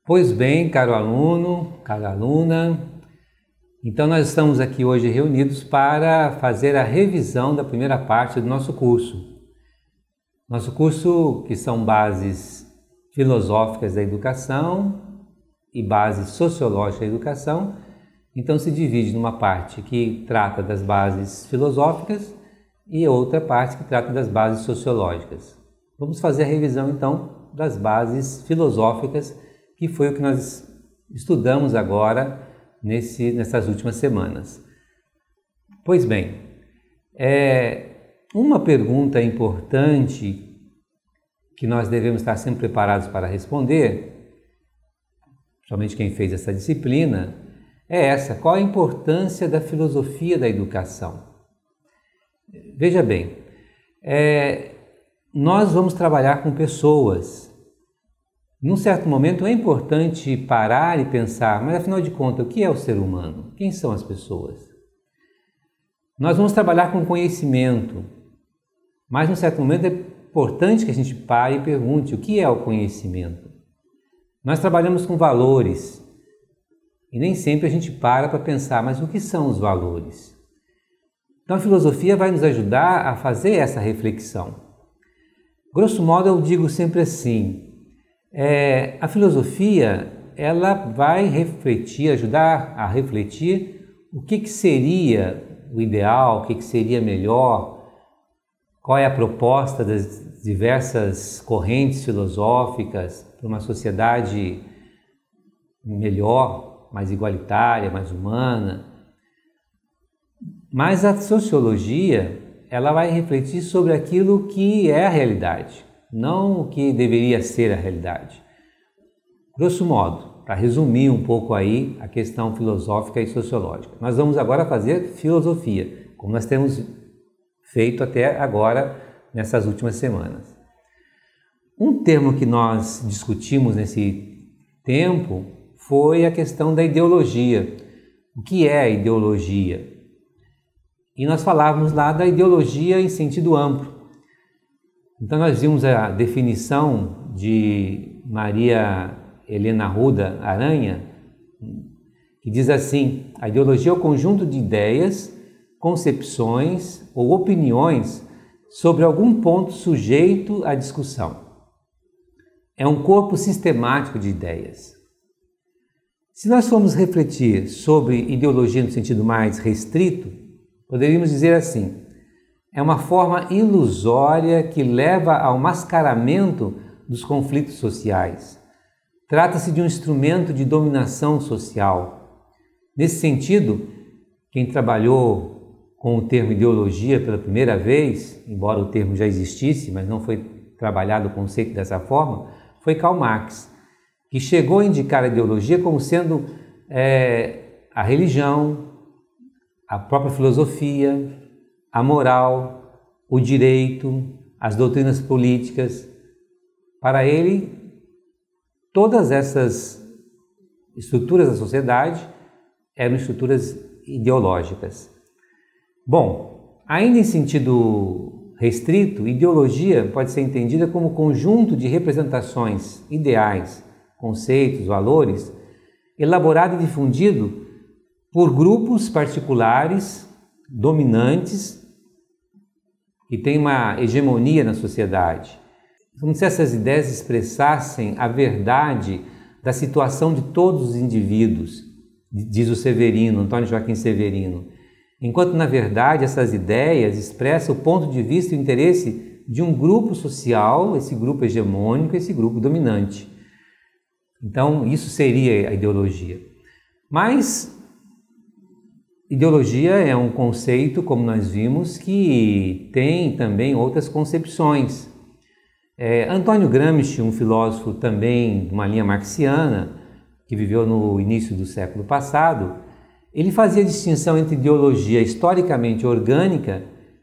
Pois bem, caro aluno, cara aluna, então nós estamos aqui hoje reunidos para fazer a revisão da primeira parte do nosso curso. Nosso curso, que são bases filosóficas da educação e bases sociológicas da educação, então se divide numa parte que trata das bases filosóficas e outra parte que trata das bases sociológicas. Vamos fazer a revisão então das bases filosóficas, que foi o que nós estudamos agora nessas últimas semanas. Pois bem, uma pergunta importante que nós devemos estar sempre preparados para responder, somente quem fez essa disciplina, é essa: qual a importância da filosofia da educação? Veja bem, nós vamos trabalhar com pessoas. Num certo momento é importante parar e pensar, mas afinal de contas, o que é o ser humano? Quem são as pessoas? Nós vamos trabalhar com conhecimento, mas num certo momento é importante que a gente pare e pergunte o que é o conhecimento. Nós trabalhamos com valores e nem sempre a gente para pensar, mas o que são os valores? Então a filosofia vai nos ajudar a fazer essa reflexão. Grosso modo eu digo sempre assim, a filosofia ela vai refletir, ajudar a refletir o que seria o ideal, o que seria melhor, qual é a proposta das diversas correntes filosóficas para uma sociedade melhor, mais igualitária, mais humana. Mas a sociologia ela vai refletir sobre aquilo que é a realidade, não o que deveria ser a realidade. Grosso modo, para resumir um pouco aí a questão filosófica e sociológica, nós vamos agora fazer filosofia, como nós temos feito até agora nessas últimas semanas. Um termo que nós discutimos nesse tempo foi a questão da ideologia. O que é a ideologia? E nós falávamos lá da ideologia em sentido amplo. Então nós vimos a definição de Maria Helena Arruda Aranha, que diz assim: a ideologia é o conjunto de ideias, concepções ou opiniões sobre algum ponto sujeito à discussão. É um corpo sistemático de ideias. Se nós formos refletir sobre ideologia no sentido mais restrito, poderíamos dizer assim: é uma forma ilusória que leva ao mascaramento dos conflitos sociais. Trata-se de um instrumento de dominação social. Nesse sentido, quem trabalhou com o termo ideologia pela primeira vez, embora o termo já existisse, mas não foi trabalhado o conceito dessa forma, foi Karl Marx, que chegou a indicar a ideologia como sendo a religião, a própria filosofia, a moral, o direito, as doutrinas políticas. Para ele, todas essas estruturas da sociedade eram estruturas ideológicas. Bom, ainda em sentido restrito, ideologia pode ser entendida como conjunto de representações ideais, conceitos, valores, elaborado e difundido por grupos particulares, dominantes, que têm uma hegemonia na sociedade. Como se essas ideias expressassem a verdade da situação de todos os indivíduos, diz o Severino, Antônio Joaquim Severino, enquanto na verdade essas ideias expressam o ponto de vista e o interesse de um grupo social, esse grupo hegemônico, esse grupo dominante. Então isso seria a ideologia. Mas ideologia é um conceito, como nós vimos, que tem também outras concepções. Antônio Gramsci, um filósofo também de uma linha marxiana, que viveu no início do século passado, ele fazia distinção entre ideologia historicamente orgânica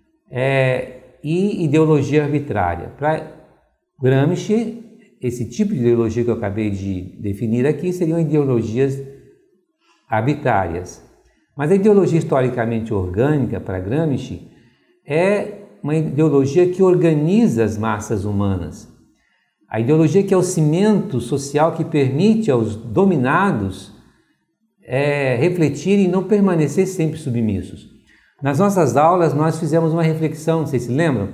e ideologia arbitrária. Para Gramsci, esse tipo de ideologia que eu acabei de definir aqui seriam ideologias arbitrárias. Mas a ideologia historicamente orgânica, para Gramsci, é uma ideologia que organiza as massas humanas. A ideologia que é o cimento social que permite aos dominados refletir e não permanecer sempre submissos. Nas nossas aulas nós fizemos uma reflexão, vocês se lembram?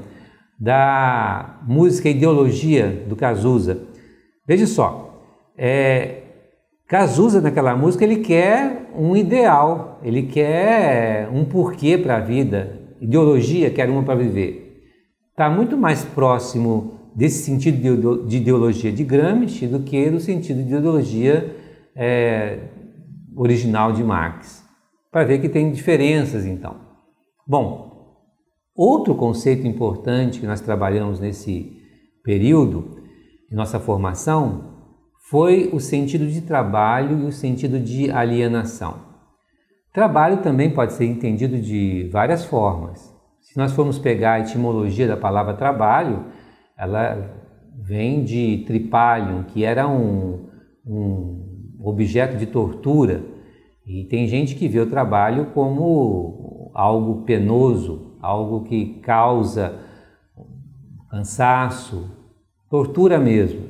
Da música Ideologia, do Cazuza. Veja só, Cazuza naquela música ele quer um ideal, ele quer um porquê para a vida, ideologia quer uma para viver. Está muito mais próximo desse sentido de ideologia de Gramsci do que do sentido de ideologia original de Marx, para ver que tem diferenças então. Bom, outro conceito importante que nós trabalhamos nesse período, em nossa formação, foi o sentido de trabalho e o sentido de alienação. Trabalho também pode ser entendido de várias formas. Se nós formos pegar a etimologia da palavra trabalho, ela vem de tripalium, que era um objeto de tortura, e tem gente que vê o trabalho como algo penoso, algo que causa cansaço, tortura mesmo.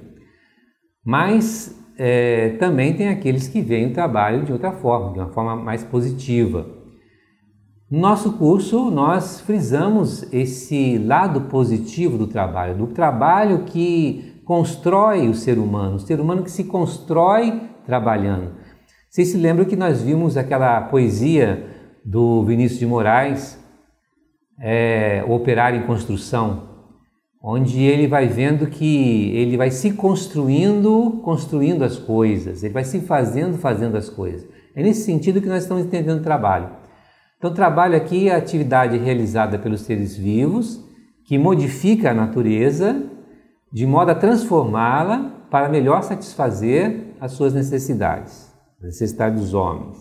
Mas também tem aqueles que veem o trabalho de outra forma, de uma forma mais positiva. No nosso curso nós frisamos esse lado positivo do trabalho que constrói o ser humano que se constrói trabalhando. Vocês se lembram que nós vimos aquela poesia do Vinícius de Moraes, O Operário em Construção, onde ele vai vendo que ele vai se construindo as coisas, ele vai se fazendo as coisas. É nesse sentido que nós estamos entendendo o trabalho. Então, trabalho aqui é a atividade realizada pelos seres vivos, que modifica a natureza, de modo a transformá-la para melhor satisfazer as suas necessidades, as necessidades dos homens.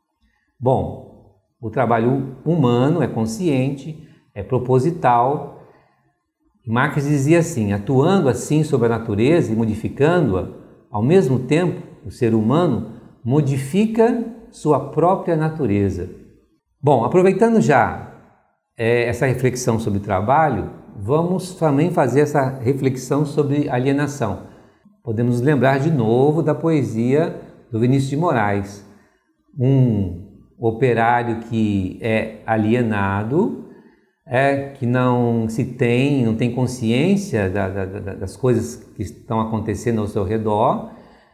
Bom, o trabalho humano é consciente, é proposital. Marx dizia assim: atuando assim sobre a natureza e modificando-a, ao mesmo tempo, o ser humano modifica sua própria natureza. Bom, aproveitando já essa reflexão sobre trabalho, vamos também fazer essa reflexão sobre alienação. Podemos lembrar de novo da poesia do Vinícius de Moraes, um operário que é alienado, que não tem consciência das coisas que estão acontecendo ao seu redor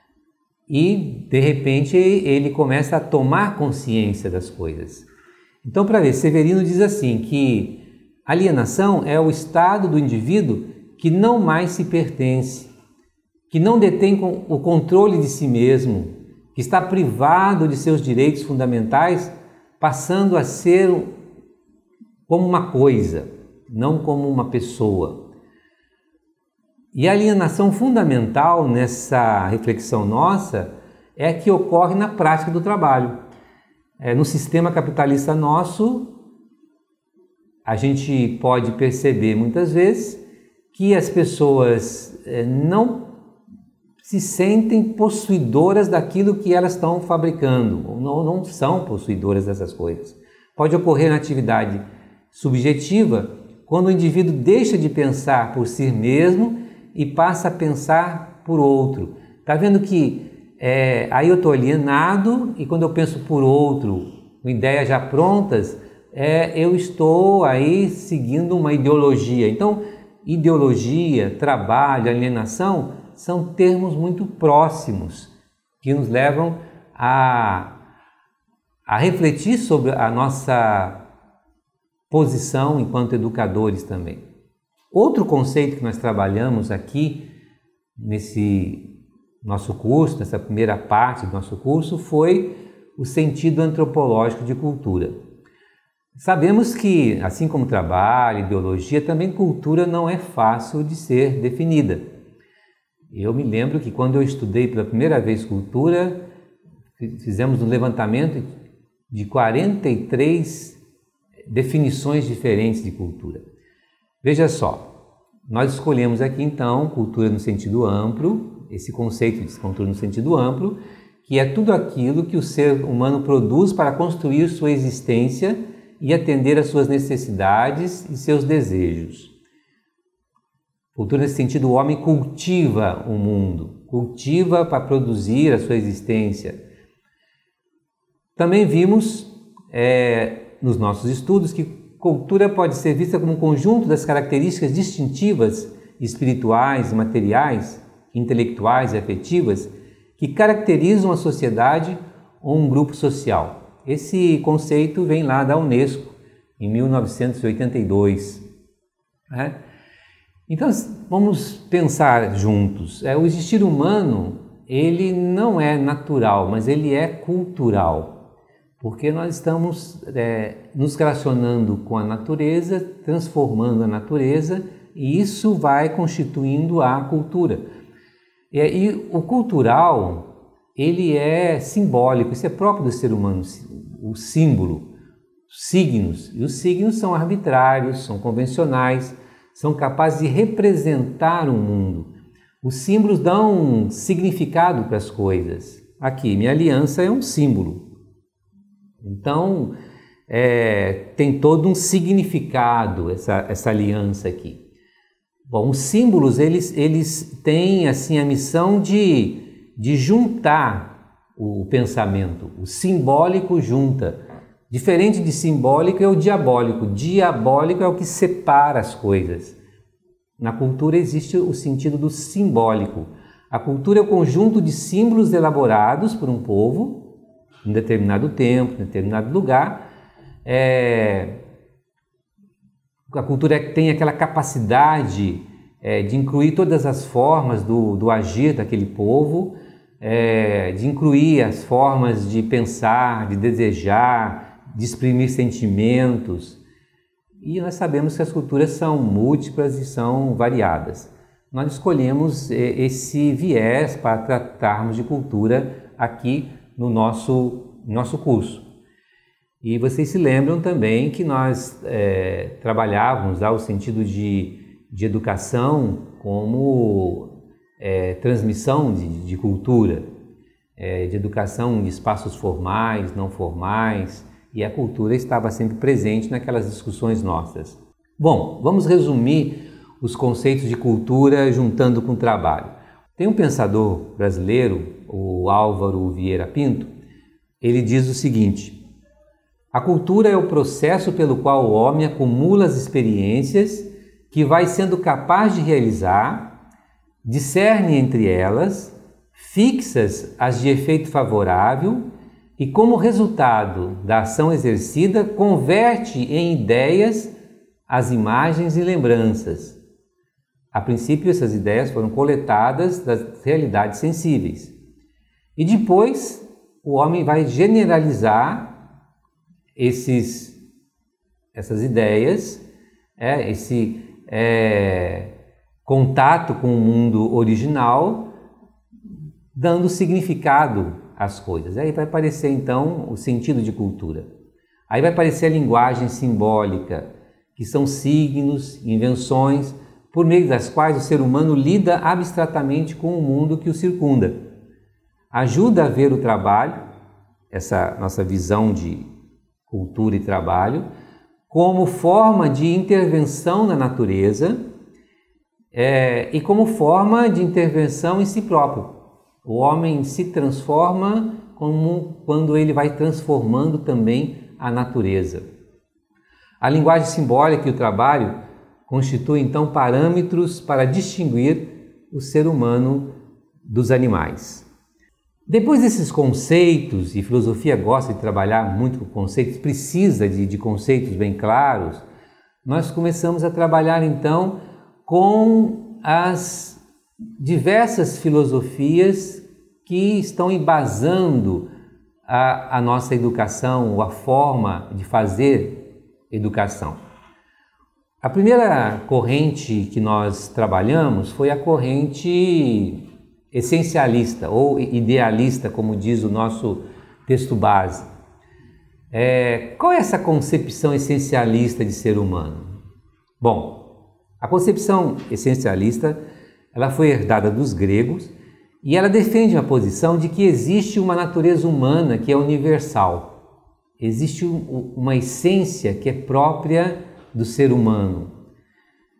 e, de repente, ele começa a tomar consciência das coisas. Então, para ver, Severino diz assim, que alienação é o estado do indivíduo que não mais se pertence, que não detém o controle de si mesmo, que está privado de seus direitos fundamentais, passando a ser como uma coisa, não como uma pessoa. E a alienação fundamental nessa reflexão nossa é a que ocorre na prática do trabalho. No sistema capitalista nosso, a gente pode perceber muitas vezes que as pessoas não se sentem possuidoras daquilo que elas estão fabricando, não são possuidoras dessas coisas. Pode ocorrer na atividade subjetiva, quando o indivíduo deixa de pensar por si mesmo e passa a pensar por outro. Está vendo que aí eu estou alienado e quando eu penso por outro, com ideias já prontas, eu estou aí seguindo uma ideologia. Então, ideologia, trabalho, alienação são termos muito próximos que nos levam a refletir sobre a nossa posição enquanto educadores também. Outro conceito que nós trabalhamos aqui nesse nosso curso, nessa primeira parte do nosso curso, foi o sentido antropológico de cultura. Sabemos que, assim como trabalho, ideologia, também cultura não é fácil de ser definida. Eu me lembro que quando eu estudei pela primeira vez cultura, fizemos um levantamento de 43 definições diferentes de cultura. Veja só, nós escolhemos aqui então cultura no sentido amplo, esse conceito de cultura no sentido amplo, que é tudo aquilo que o ser humano produz para construir sua existência e atender às suas necessidades e seus desejos. Cultura nesse sentido, o homem cultiva o mundo, cultiva para produzir a sua existência. Também vimos nos nossos estudos que cultura pode ser vista como um conjunto das características distintivas, espirituais, materiais, intelectuais e afetivas que caracterizam a sociedade ou um grupo social. Esse conceito vem lá da Unesco, em 1982. Então, vamos pensar juntos. O existir humano, ele não é natural, mas ele é cultural, porque nós estamos nos relacionando com a natureza, transformando a natureza, e isso vai constituindo a cultura. E o cultural, ele é simbólico, isso é próprio do ser humano, o símbolo, signos. E os signos são arbitrários, são convencionais, são capazes de representar o mundo. Os símbolos dão um significado para as coisas. Aqui, minha aliança é um símbolo. Então, tem todo um significado essa aliança aqui. Bom, os símbolos, eles têm assim a missão de juntar o pensamento. O simbólico junta. Diferente de simbólico é o diabólico. Diabólico é o que separa as coisas. Na cultura existe o sentido do simbólico. A cultura é o conjunto de símbolos elaborados por um povo em determinado tempo, em determinado lugar. A cultura tem aquela capacidade de incluir todas as formas do agir daquele povo, de incluir as formas de pensar, de desejar, de exprimir sentimentos. E nós sabemos que as culturas são múltiplas e são variadas. Nós escolhemos esse viés para tratarmos de cultura aqui no nosso curso. E vocês se lembram também que nós trabalhávamos o sentido de educação como transmissão de cultura, de educação de espaços formais, não formais, e a cultura estava sempre presente naquelas discussões nossas. Bom, vamos resumir os conceitos de cultura juntando com o trabalho. Tem um pensador brasileiro, o Álvaro Vieira Pinto, ele diz o seguinte: a cultura é o processo pelo qual o homem acumula as experiências que vai sendo capaz de realizar, discerne entre elas, fixas as de efeito favorável e, como resultado da ação exercida, converte em ideias as imagens e lembranças. A princípio, essas ideias foram coletadas das realidades sensíveis. E depois, o homem vai generalizar essas ideias, esse contato com o mundo original, dando significado às coisas. Aí vai aparecer então o sentido de cultura. Aí vai aparecer a linguagem simbólica, que são signos, invenções, por meio das quais o ser humano lida abstratamente com o mundo que o circunda. Ajuda a ver o trabalho, essa nossa visão de cultura e trabalho, como forma de intervenção na natureza e como forma de intervenção em si próprio. O homem se transforma quando ele vai transformando também a natureza. A linguagem simbólica e o trabalho constituem então parâmetros para distinguir o ser humano dos animais. Depois desses conceitos, e filosofia gosta de trabalhar muito com conceitos, precisa de conceitos bem claros, nós começamos a trabalhar então com as diversas filosofias que estão embasando a nossa educação, ou a forma de fazer educação. A primeira corrente que nós trabalhamos foi a corrente essencialista ou idealista, como diz o nosso texto base. Qual é essa concepção essencialista de ser humano? Bom, a concepção essencialista ela foi herdada dos gregos e ela defende a posição de que existe uma natureza humana que é universal. Existe uma essência que é própria do ser humano.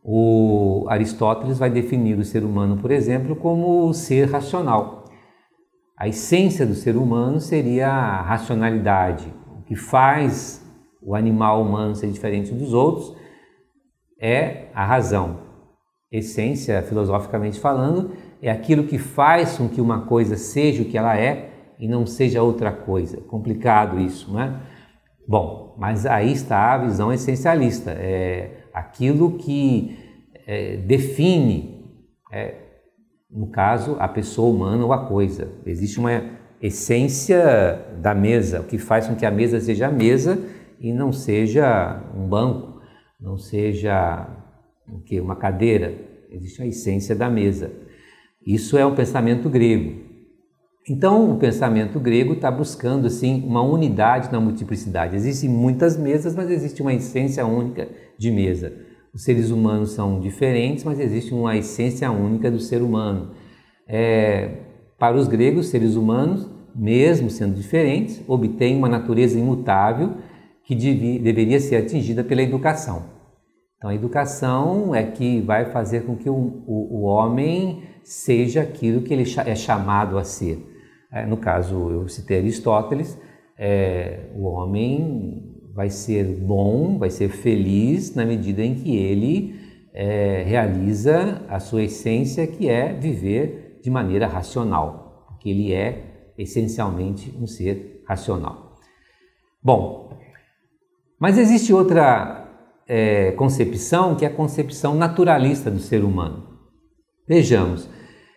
O Aristóteles vai definir o ser humano, por exemplo, como o ser racional. A essência do ser humano seria a racionalidade. O que faz o animal humano ser diferente dos outros é a razão. Essência, filosoficamente falando, é aquilo que faz com que uma coisa seja o que ela é e não seja outra coisa. Complicado isso, não é? Bom, mas aí está a visão essencialista. É aquilo que define, no caso, a pessoa humana ou a coisa. Existe uma essência da mesa, o que faz com que a mesa seja a mesa e não seja um banco, não seja uma cadeira. Existe a essência da mesa. Isso é um pensamento grego. Então, o pensamento grego está buscando assim uma unidade na multiplicidade. Existem muitas mesas, mas existe uma essência única de mesa. Os seres humanos são diferentes, mas existe uma essência única do ser humano. Para os gregos, seres humanos, mesmo sendo diferentes, obtêm uma natureza imutável que deveria ser atingida pela educação. Então, a educação é que vai fazer com que o homem seja aquilo que ele é chamado a ser. No caso, eu citei Aristóteles, o homem vai ser bom, vai ser feliz na medida em que ele realiza a sua essência, que é viver de maneira racional, porque ele é essencialmente um ser racional. Bom, mas existe outra concepção, que é a concepção naturalista do ser humano. Vejamos,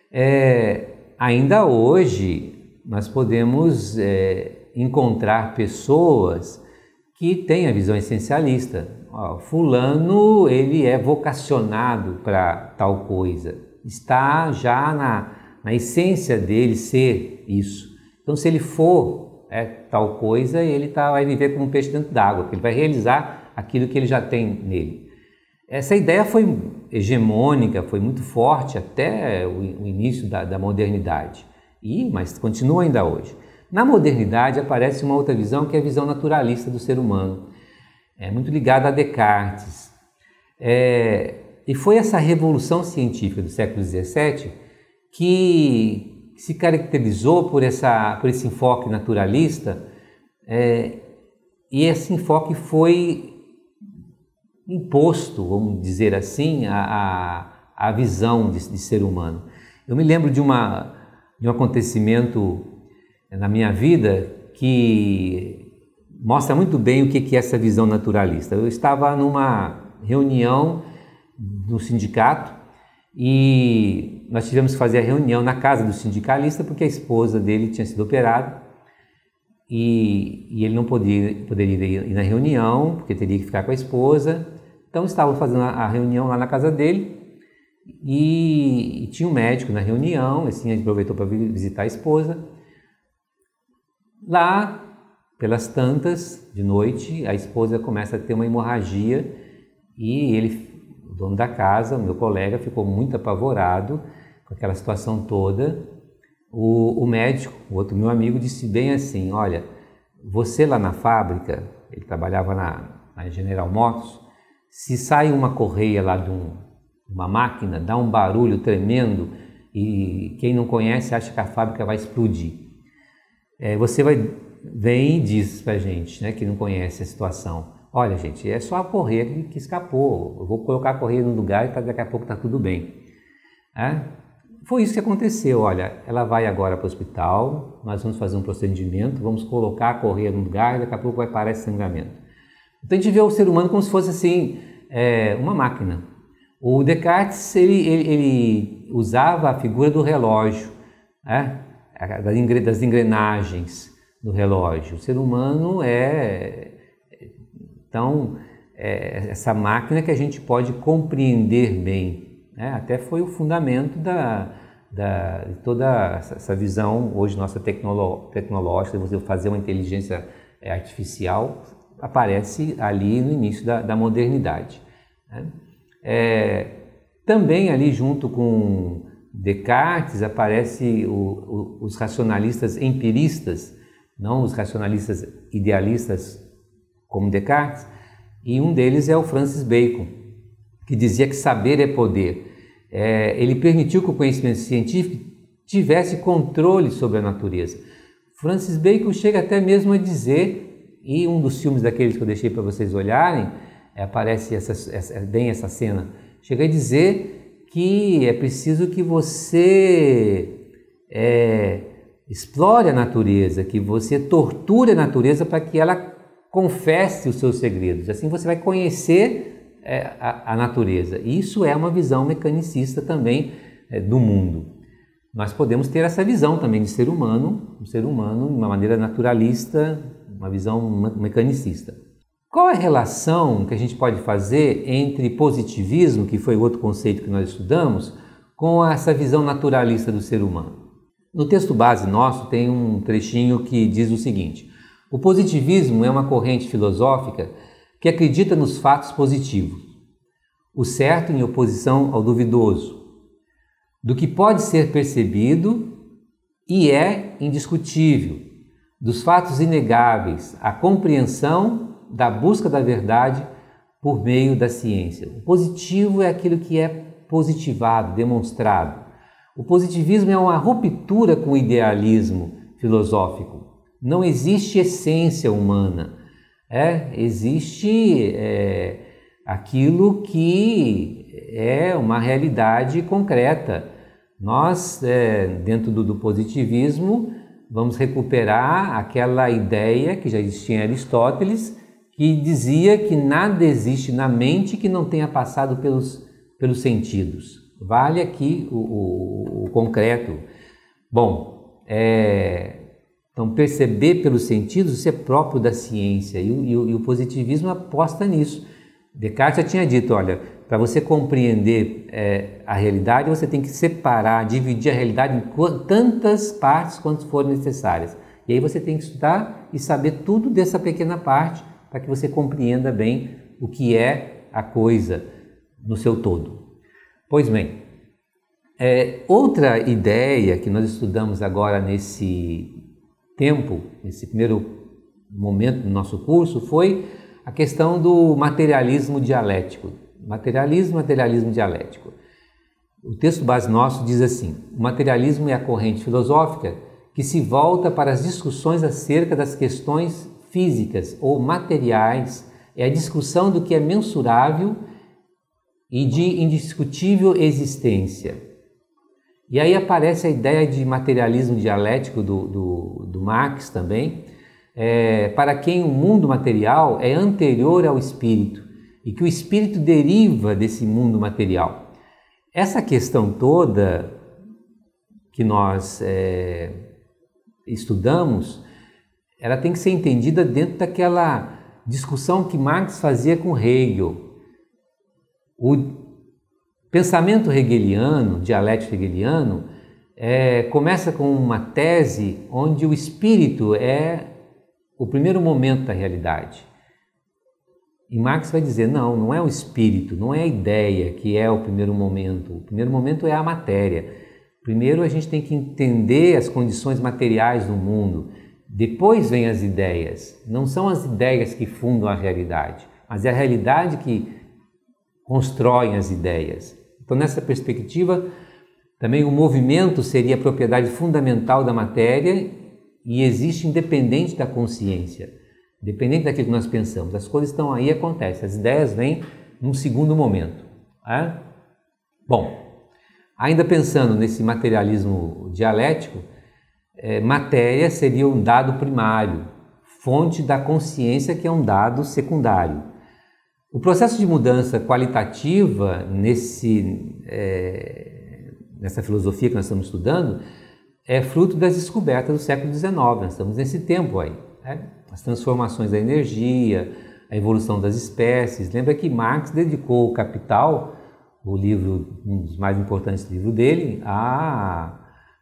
ainda hoje nós podemos encontrar pessoas que têm a visão essencialista. Fulano, ele é vocacionado para tal coisa, está já na essência dele ser isso. Então, se ele for tal coisa, ele vai viver como um peixe dentro d'água, porque ele vai realizar aquilo que ele já tem nele. Essa ideia foi hegemônica, foi muito forte até o início da modernidade, mas continua ainda hoje. Na modernidade aparece uma outra visão, que é a visão naturalista do ser humano, muito ligada a Descartes. E foi essa revolução científica do século XVII que se caracterizou por esse enfoque naturalista, e esse enfoque foi imposto, vamos dizer assim, a visão de ser humano. Eu me lembro de um acontecimento na minha vida que mostra muito bem o que é essa visão naturalista. Eu estava numa reunião no sindicato e nós tivemos que fazer a reunião na casa do sindicalista porque a esposa dele tinha sido operada e ele não poderia ir na reunião porque teria que ficar com a esposa. Então estávamos fazendo a reunião lá na casa dele e tinha um médico na reunião, assim, a gente aproveitou para visitar a esposa. Lá, pelas tantas, de noite, a esposa começa a ter uma hemorragia e ele, o dono da casa, o meu colega, ficou muito apavorado com aquela situação toda. O médico, o outro meu amigo, disse bem assim: olha, você lá na fábrica, ele trabalhava na General Motors, se sai uma correia lá de uma máquina, dá um barulho tremendo e quem não conhece acha que a fábrica vai explodir. Você vem e diz pra gente, né, que não conhece a situação: olha, gente, é só a correia que escapou, eu vou colocar a correia no lugar e daqui a pouco está tudo bem. Foi isso que aconteceu. Olha, ela vai agora para o hospital, nós vamos fazer um procedimento, vamos colocar a correia no lugar e daqui a pouco vai parar esse sangramento. Então a gente vê o ser humano como se fosse assim, uma máquina. O Descartes, ele usava a figura do relógio, das engrenagens do relógio. O ser humano então, essa máquina que a gente pode compreender bem. Até foi o fundamento de toda essa visão hoje nossa tecnológica, de você fazer uma inteligência artificial, aparece ali no início da modernidade. Também ali junto com Descartes aparece os racionalistas empiristas, não os racionalistas idealistas como Descartes, e um deles é o Francis Bacon. que dizia que saber é poder. Ele permitiu que o conhecimento científico tivesse controle sobre a natureza. Francis Bacon chega até mesmo a dizer, e um dos filmes daqueles que eu deixei para vocês olharem, aparece bem essa cena, chega a dizer que é preciso que você explore a natureza, que você torture a natureza para que ela confesse os seus segredos. Assim você vai conhecer a natureza. Isso é uma visão mecanicista também do mundo. Nós podemos ter essa visão também de ser humano, de uma maneira naturalista, uma visão mecanicista. Qual é a relação que a gente pode fazer entre positivismo, que foi o outro conceito que nós estudamos, com essa visão naturalista do ser humano? No texto base nosso tem um trechinho que diz o seguinte: o positivismo é uma corrente filosófica que acredita nos fatos positivos, o certo em oposição ao duvidoso, do que pode ser percebido e é indiscutível, dos fatos inegáveis, a compreensão da busca da verdade por meio da ciência. O positivo é aquilo que é positivado, demonstrado. O positivismo é uma ruptura com o idealismo filosófico. Não existe essência humana, existe aquilo que é uma realidade concreta. Nós, dentro do positivismo, vamos recuperar aquela ideia que já existia em Aristóteles, que dizia que nada existe na mente que não tenha passado pelos sentidos. Vale aqui o concreto. Bom, então perceber pelos sentidos, isso é próprio da ciência e o positivismo aposta nisso. Descartes já tinha dito, olha, para você compreender a realidade, você tem que separar, dividir a realidade em tantas partes quanto forem necessárias. E aí você tem que estudar e saber tudo dessa pequena parte para que você compreenda bem o que é a coisa no seu todo. Pois bem, outra ideia que nós estudamos agora nesse tempo, nesse primeiro momento do nosso curso, foi a questão do materialismo dialético. Materialismo dialético. O texto base nosso diz assim: o materialismo é a corrente filosófica que se volta para as discussões acerca das questões físicas ou materiais, é a discussão do que é mensurável e de indiscutível existência. E aí aparece a ideia de materialismo dialético do Marx também, para quem o mundo material é anterior ao espírito e que o espírito deriva desse mundo material. Essa questão toda que nós estudamos, ela tem que ser entendida dentro daquela discussão que Marx fazia com Hegel. O pensamento hegeliano, dialético hegeliano, começa com uma tese onde o espírito é o primeiro momento da realidade. E Marx vai dizer, não é o espírito, não é a ideia que é o primeiro momento. O primeiro momento é a matéria. Primeiro a gente tem que entender as condições materiais do mundo. Depois vem as ideias. Não são as ideias que fundam a realidade, mas é a realidade que constrói as ideias. Então, nessa perspectiva, também o movimento seria a propriedade fundamental da matéria e existe independente da consciência, independente daquilo que nós pensamos. As coisas estão aí e acontecem, as ideias vêm num segundo momento. Bom, ainda pensando nesse materialismo dialético, matéria seria um dado primário, fonte da consciência, que é um dado secundário. O processo de mudança qualitativa nessa filosofia que nós estamos estudando é fruto das descobertas do século XIX. Nós estamos nesse tempo aí, as transformações da energia, a evolução das espécies. Lembra que Marx dedicou o Capital, o livro, um dos mais importantes livros dele, a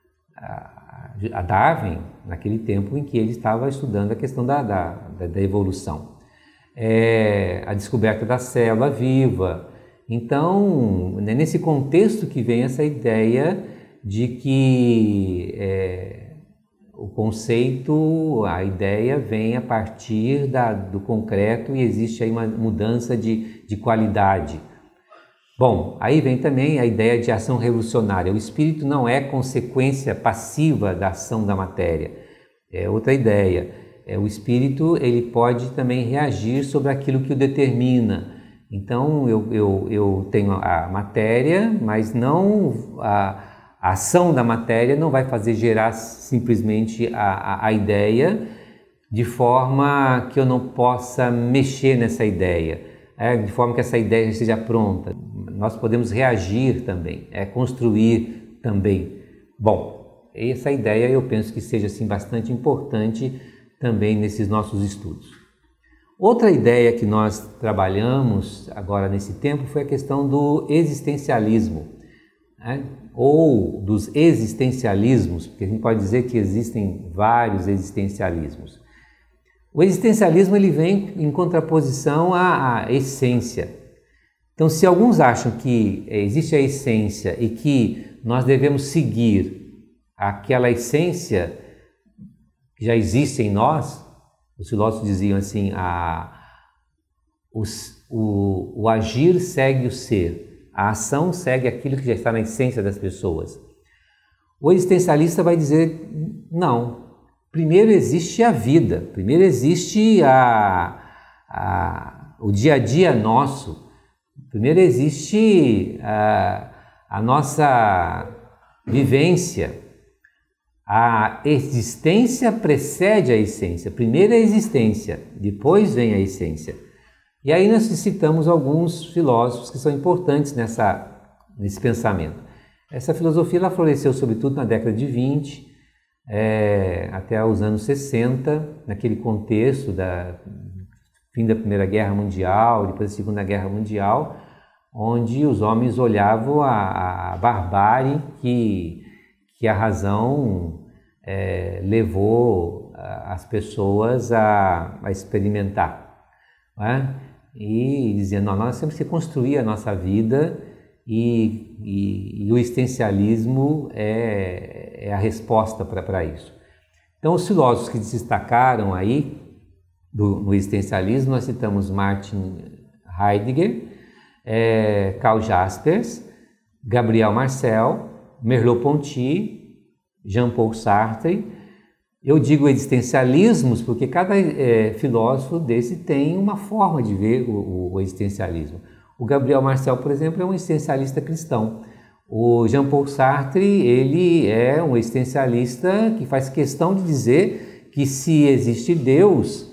Darwin, naquele tempo em que ele estava estudando a questão da evolução. A descoberta da célula viva. Então, é nesse contexto que vem essa ideia de que o conceito, a ideia vem a partir do concreto e existe aí uma mudança de qualidade. Bom, aí vem também a ideia de ação revolucionária. O espírito não é consequência passiva da ação da matéria. É outra ideia. O espírito ele pode também reagir sobre aquilo que o determina. Então eu tenho a matéria, mas não a ação da matéria não vai fazer gerar simplesmente a ideia de forma que eu não possa mexer nessa ideia, de forma que essa ideia esteja pronta. Nós podemos reagir também, construir também. Bom, essa ideia eu penso que seja assim, bastante importante também nesses nossos estudos. Outra ideia que nós trabalhamos agora nesse tempo foi a questão do existencialismo, ou dos existencialismos, porque a gente pode dizer que existem vários existencialismos. O existencialismo ele vem em contraposição à essência. Então, se alguns acham que existe a essência e que nós devemos seguir aquela essência que já existe em nós, os filósofos diziam assim, o agir segue o ser, a ação segue aquilo que já está na essência das pessoas. O existencialista vai dizer, não, primeiro existe a vida, primeiro existe o dia a dia nosso, primeiro existe a nossa vivência. A existência precede a essência. Primeiro a existência, depois vem a essência. E aí nós citamos alguns filósofos que são importantes nesse pensamento. Essa filosofia ela floresceu sobretudo na década de 20, até os anos 60, naquele contexto fim da Primeira Guerra Mundial, depois da Segunda Guerra Mundial, onde os homens olhavam a barbárie que a razão levou as pessoas a experimentar, e diziam, não, nós temos que construir a nossa vida e o existencialismo é a resposta para isso. Então, os filósofos que se destacaram aí no existencialismo, nós citamos Martin Heidegger, Karl Jaspers, Gabriel Marcel, Merleau-Ponty, Jean-Paul Sartre. Eu digo existencialismos porque cada filósofo desse tem uma forma de ver o existencialismo. O Gabriel Marcel, por exemplo, é um existencialista cristão. O Jean-Paul Sartre, ele é um existencialista que faz questão de dizer que se existe Deus,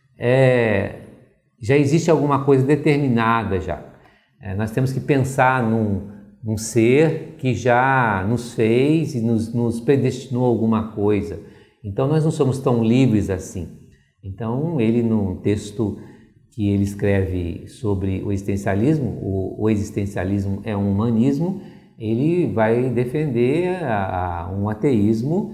já existe alguma coisa determinada já. Nós temos que pensar num ser que já nos fez e nos predestinou alguma coisa. Então nós não somos tão livres assim. Então ele, num texto que ele escreve sobre o existencialismo, o existencialismo é um humanismo, ele vai defender um ateísmo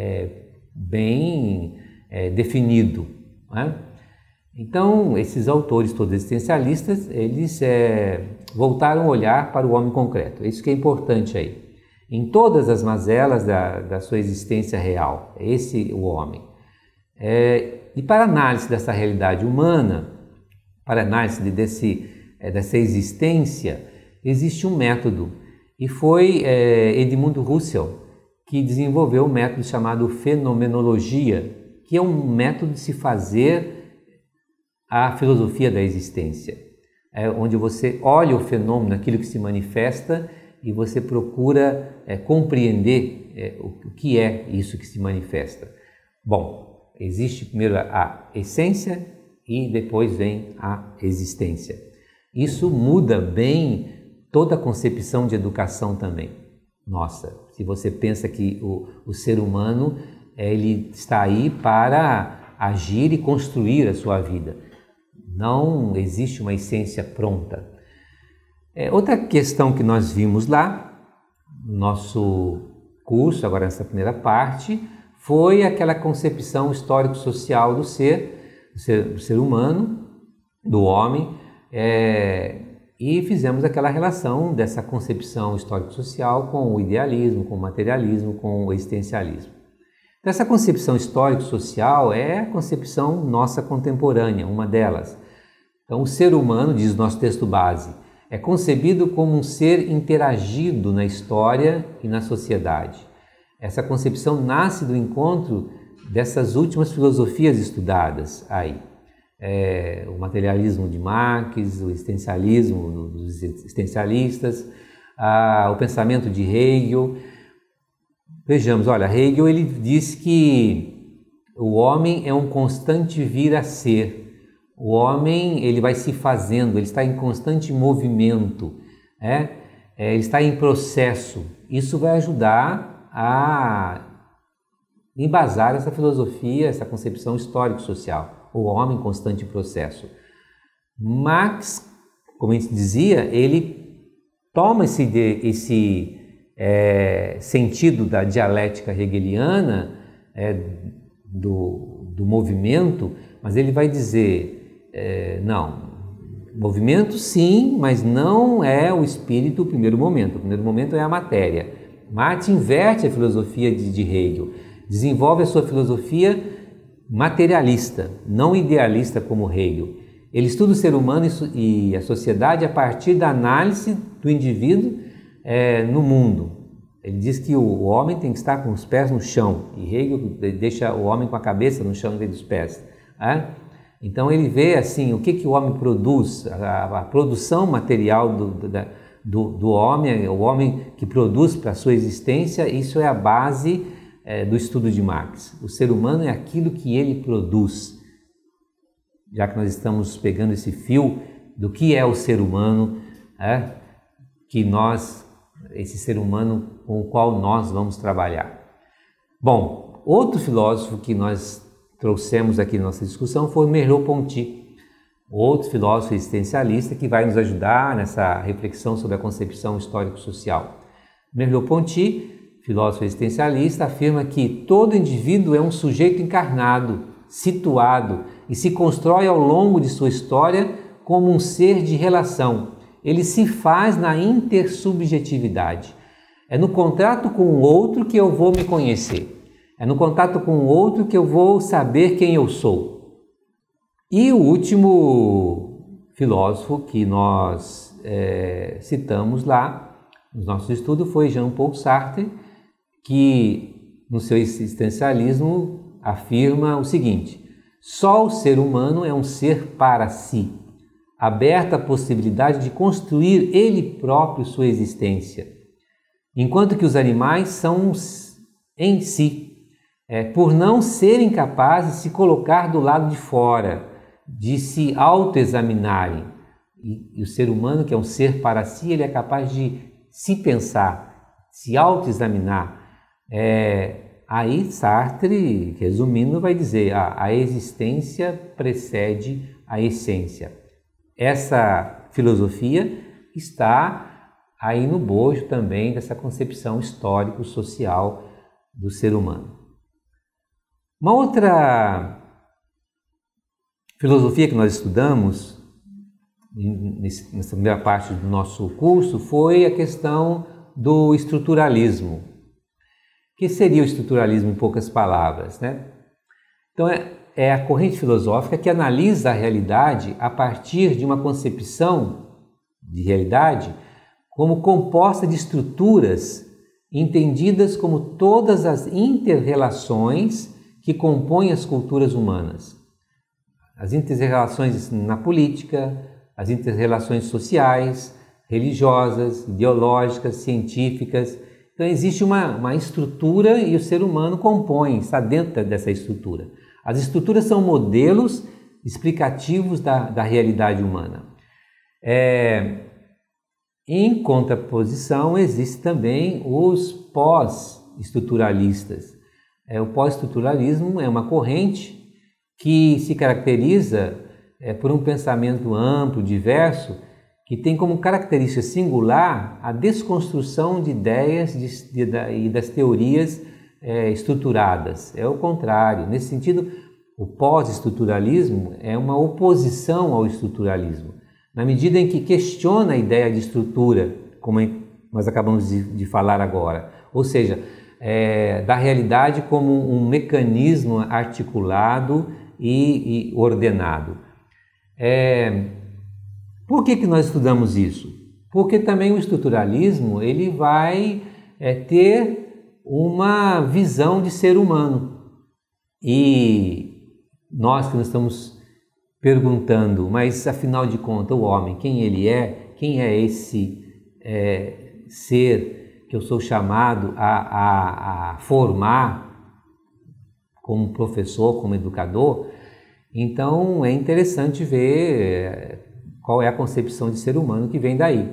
bem definido, Então, esses autores todos existencialistas, eles voltaram a olhar para o homem concreto. Isso que é importante aí. Em todas as mazelas da sua existência real, esse é o homem. E para a análise dessa realidade humana, para a análise dessa existência, existe um método. E foi Edmund Husserl que desenvolveu um método chamado fenomenologia, que é um método de se fazer a filosofia da existência, onde você olha o fenômeno, aquilo que se manifesta, e você procura compreender o que é isso que se manifesta. Bom, existe primeiro a essência e depois vem a existência. Isso muda bem toda a concepção de educação também. Nossa, se você pensa que o ser humano ele está aí para agir e construir a sua vida. Não existe uma essência pronta. Outra questão que nós vimos lá, no nosso curso, agora nessa primeira parte, foi aquela concepção histórico-social do ser humano, do homem, e fizemos aquela relação dessa concepção histórico-social com o idealismo, com o materialismo, com o existencialismo. Então, essa concepção histórico-social é a concepção nossa contemporânea, uma delas. Então, o ser humano, diz o nosso texto base, é concebido como um ser interagido na história e na sociedade. Essa concepção nasce do encontro dessas últimas filosofias estudadas aí. O materialismo de Marx, o existencialismo dos existencialistas, o pensamento de Hegel. Vejamos, olha, Hegel ele diz que o homem é um constante vir a ser. O homem ele vai se fazendo, ele está em constante movimento, ele está em processo. Isso vai ajudar a embasar essa filosofia, essa concepção histórico-social, o homem em constante processo. Marx, como a gente dizia, ele toma esse sentido da dialética hegeliana, do movimento, mas ele vai dizer, não, movimento sim, mas não é o espírito o primeiro momento. O primeiro momento é a matéria. Marx inverte a filosofia de Hegel, desenvolve a sua filosofia materialista, não idealista como Hegel. Ele estuda o ser humano e a sociedade a partir da análise do indivíduo no mundo. Ele diz que o homem tem que estar com os pés no chão, e Hegel deixa o homem com a cabeça no chão em vez dos pés. Então ele vê assim, o que o homem produz, a produção material do homem, o homem que produz para a sua existência, isso é a base do estudo de Marx. O ser humano é aquilo que ele produz. Já que nós estamos pegando esse fio do que é o ser humano, esse ser humano com o qual nós vamos trabalhar. Bom, outro filósofo que nós trouxemos aqui na nossa discussão foi Merleau-Ponty, outro filósofo existencialista que vai nos ajudar nessa reflexão sobre a concepção histórico-social. Merleau-Ponty, filósofo existencialista, afirma que todo indivíduo é um sujeito encarnado, situado e se constrói ao longo de sua história como um ser de relação. Ele se faz na intersubjetividade. É no contato com o outro que eu vou me conhecer. É no contato com o outro que eu vou saber quem eu sou. E o último filósofo que nós citamos lá no nosso estudo foi Jean-Paul Sartre, que no seu existencialismo afirma o seguinte: só o ser humano é um ser para si, aberto à possibilidade de construir ele próprio sua existência, enquanto que os animais são em si, por não serem capazes de se colocar do lado de fora, de se autoexaminarem. E o ser humano, que é um ser para si, ele é capaz de se pensar, se autoexaminar. Aí Sartre, resumindo, vai dizer: a existência precede a essência. Essa filosofia está aí no bojo também dessa concepção histórico-social do ser humano. Uma outra filosofia que nós estudamos nessa primeira parte do nosso curso foi a questão do estruturalismo. O que seria o estruturalismo em poucas palavras, né? Então é a corrente filosófica que analisa a realidade a partir de uma concepção de realidade como composta de estruturas entendidas como todas as inter-relações que compõem as culturas humanas. As inter-relações na política, as inter-relações sociais, religiosas, ideológicas, científicas. Então existe uma estrutura e o ser humano compõe, está dentro dessa estrutura. As estruturas são modelos explicativos da realidade humana. Em contraposição, existem também os pós-estruturalistas. O pós-estruturalismo é uma corrente que se caracteriza por um pensamento amplo, diverso, que tem como característica singular a desconstrução de ideias e das teorias estruturadas. É o contrário. Nesse sentido, o pós-estruturalismo é uma oposição ao estruturalismo, na medida em que questiona a ideia de estrutura, como nós acabamos de falar agora, ou seja, da realidade como um mecanismo articulado e ordenado. Por que nós estudamos isso? Porque também o estruturalismo ele vai ter uma visão de ser humano. E nós que nos estamos perguntando, mas afinal de contas o homem, quem ele é? Quem é esse ser que eu sou chamado a formar como professor, como educador? Então é interessante ver qual é a concepção de ser humano que vem daí.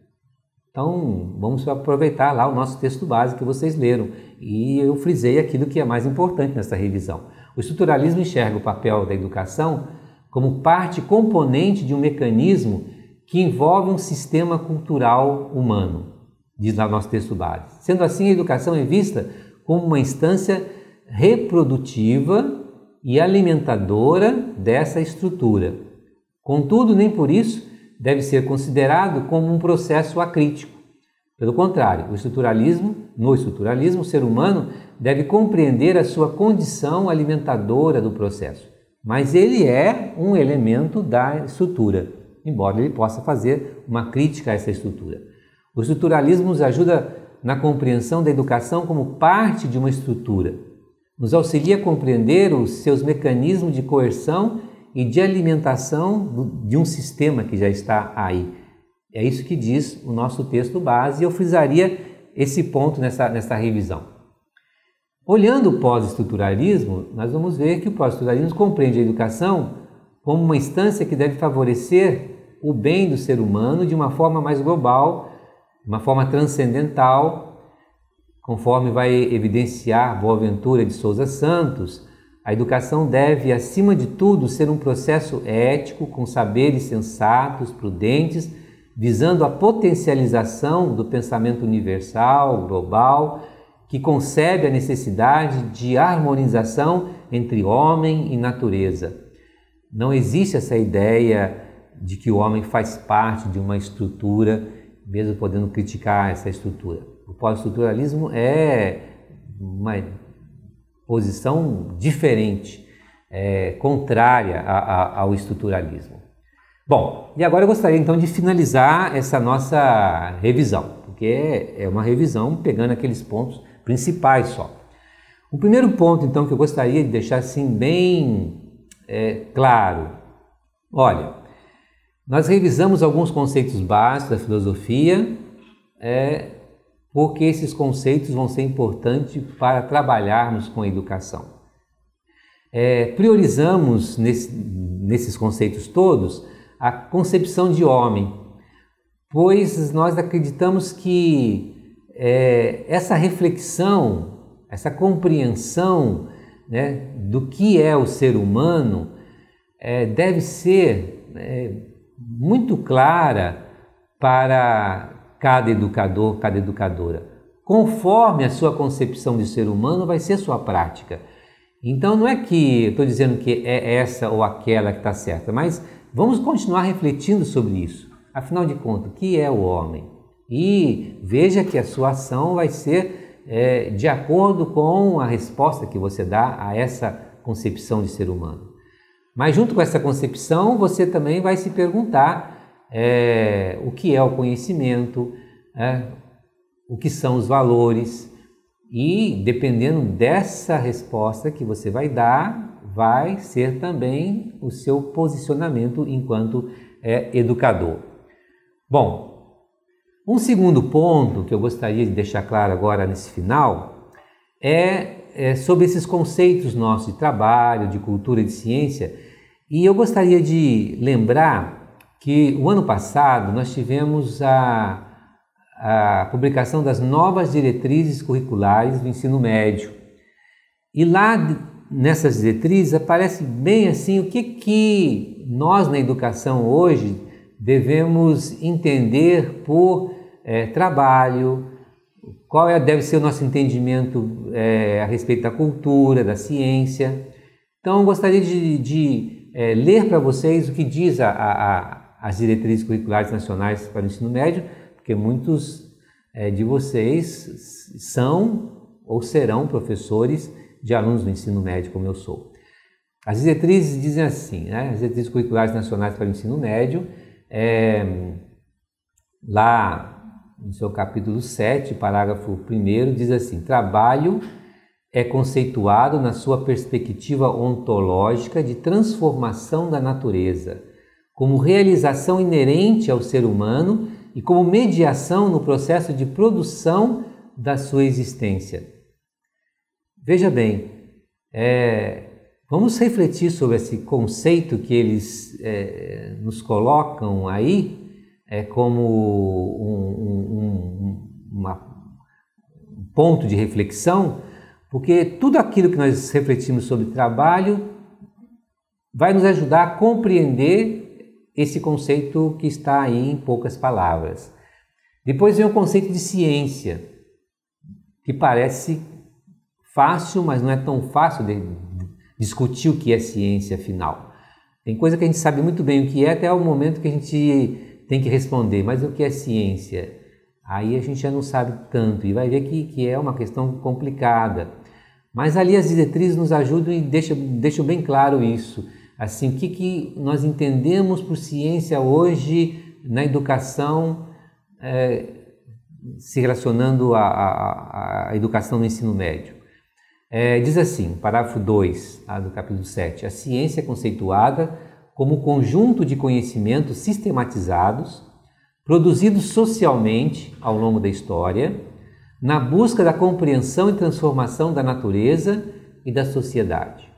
Então vamos aproveitar lá o nosso texto base que vocês leram e eu frisei aquilo que é mais importante nessa revisão. O estruturalismo enxerga o papel da educação como parte componente de um mecanismo que envolve um sistema cultural humano, diz lá o nosso texto base. Sendo assim, a educação é vista como uma instância reprodutiva e alimentadora dessa estrutura. Contudo, nem por isso deve ser considerado como um processo acrítico. Pelo contrário, no estruturalismo, o ser humano deve compreender a sua condição alimentadora do processo, mas ele é um elemento da estrutura, embora ele possa fazer uma crítica a essa estrutura. O estruturalismo nos ajuda na compreensão da educação como parte de uma estrutura, nos auxilia a compreender os seus mecanismos de coerção e de alimentação de um sistema que já está aí. É isso que diz o nosso texto base e eu frisaria esse ponto nessa revisão. Olhando o pós-estruturalismo, nós vamos ver que o pós-estruturalismo compreende a educação como uma instância que deve favorecer o bem do ser humano de uma forma mais global, de uma forma transcendental, conforme vai evidenciar Boaventura de Souza Santos. A educação deve, acima de tudo, ser um processo ético, com saberes sensatos, prudentes, visando a potencialização do pensamento universal, global, que concebe a necessidade de harmonização entre homem e natureza. Não existe essa ideia de que o homem faz parte de uma estrutura, mesmo podendo criticar essa estrutura. O pós-estruturalismo é uma posição diferente, contrária ao estruturalismo. Bom, e agora eu gostaria então de finalizar essa nossa revisão, porque é uma revisão pegando aqueles pontos principais só. O primeiro ponto então que eu gostaria de deixar assim bem claro, olha, nós revisamos alguns conceitos básicos da filosofia, porque esses conceitos vão ser importantes para trabalharmos com a educação. Priorizamos nesses conceitos todos a concepção de homem, pois nós acreditamos que essa reflexão, essa compreensão, né, do que é o ser humano deve ser muito clara para cada educador, cada educadora. Conforme a sua concepção de ser humano vai ser sua prática. Então não é que eu estou dizendo que é essa ou aquela que está certa, mas vamos continuar refletindo sobre isso. Afinal de contas, o que é o homem? E veja que a sua ação vai ser de acordo com a resposta que você dá a essa concepção de ser humano. Mas junto com essa concepção, você também vai se perguntar o que é o conhecimento, o que são os valores, e dependendo dessa resposta que você vai dar, vai ser também o seu posicionamento enquanto educador. Bom, um segundo ponto que eu gostaria de deixar claro agora nesse final é sobre esses conceitos nossos de trabalho, de cultura e de ciência, e eu gostaria de lembrar que o ano passado nós tivemos a publicação das novas diretrizes curriculares do ensino médio. E lá nessas diretrizes aparece bem assim o que nós na educação hoje devemos entender por trabalho, qual deve ser o nosso entendimento a respeito da cultura, da ciência. Então eu gostaria de ler para vocês o que diz as diretrizes curriculares nacionais para o ensino médio, porque muitos de vocês são ou serão professores de alunos do ensino médio, como eu sou. As diretrizes dizem assim, né? As diretrizes curriculares nacionais para o ensino médio lá no seu capítulo 7, parágrafo 1º, diz assim: trabalho é conceituado na sua perspectiva ontológica de transformação da natureza, como realização inerente ao ser humano e como mediação no processo de produção da sua existência. Veja bem, vamos refletir sobre esse conceito que eles nos colocam aí como um ponto de reflexão, porque tudo aquilo que nós refletimos sobre trabalho vai nos ajudar a compreender esse conceito que está aí em poucas palavras. Depois vem o conceito de ciência, que parece fácil, mas não é tão fácil de discutir o que é ciência, afinal. Tem coisa que a gente sabe muito bem o que é, até o momento que a gente tem que responder, mas o que é ciência? Aí a gente já não sabe tanto e vai ver que é uma questão complicada. Mas ali as diretrizes nos ajudam e deixam bem claro isso. Assim, o que nós entendemos por ciência hoje na educação, se relacionando à educação no ensino médio. Diz assim, parágrafo 2 do capítulo 7, a ciência é conceituada como conjunto de conhecimentos sistematizados, produzidos socialmente ao longo da história, na busca da compreensão e transformação da natureza e da sociedade.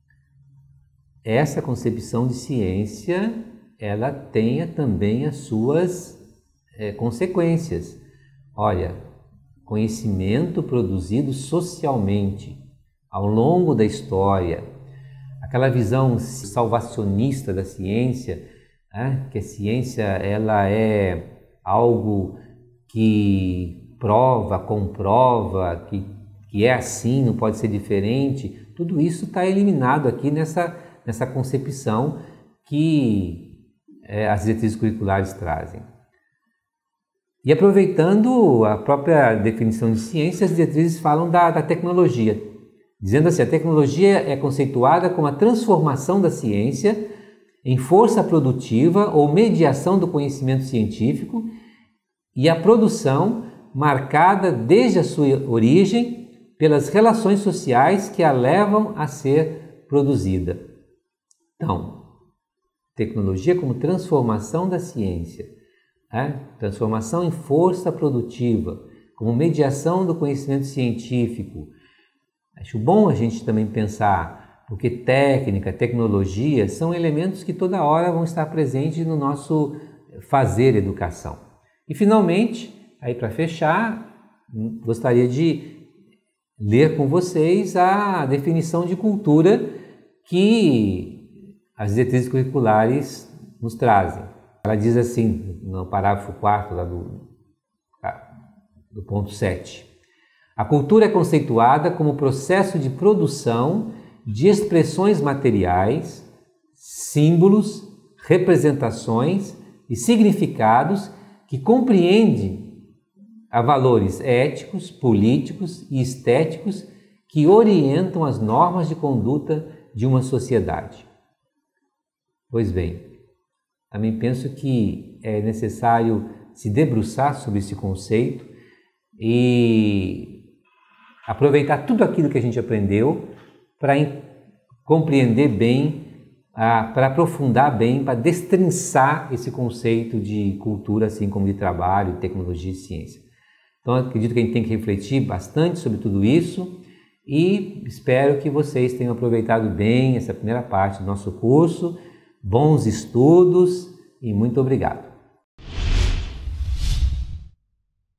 Essa concepção de ciência, ela tem também as suas consequências. Olha, conhecimento produzido socialmente ao longo da história, aquela visão salvacionista da ciência, que a ciência ela é algo que prova, comprova, que é assim, não pode ser diferente, tudo isso está eliminado aqui nessa concepção que as diretrizes curriculares trazem. E aproveitando a própria definição de ciência, as diretrizes falam da tecnologia, dizendo assim, a tecnologia é conceituada como a transformação da ciência em força produtiva ou mediação do conhecimento científico e a produção marcada desde a sua origem pelas relações sociais que a levam a ser produzida. Então, tecnologia como transformação da ciência, transformação em força produtiva, como mediação do conhecimento científico. Acho bom a gente também pensar, porque técnica, tecnologia são elementos que toda hora vão estar presentes no nosso fazer educação. E finalmente, aí para fechar, gostaria de ler com vocês a definição de cultura que as diretrizes curriculares nos trazem. Ela diz assim, no parágrafo 4 lá do ponto 7. A cultura é conceituada como processo de produção de expressões materiais, símbolos, representações e significados que compreende a valores éticos, políticos e estéticos que orientam as normas de conduta de uma sociedade. Pois bem, também penso que é necessário se debruçar sobre esse conceito e aproveitar tudo aquilo que a gente aprendeu para compreender bem, para aprofundar bem, para destrinçar esse conceito de cultura, assim como de trabalho, tecnologia e ciência. Então, acredito que a gente tem que refletir bastante sobre tudo isso e espero que vocês tenham aproveitado bem essa primeira parte do nosso curso. Bons estudos e muito obrigado.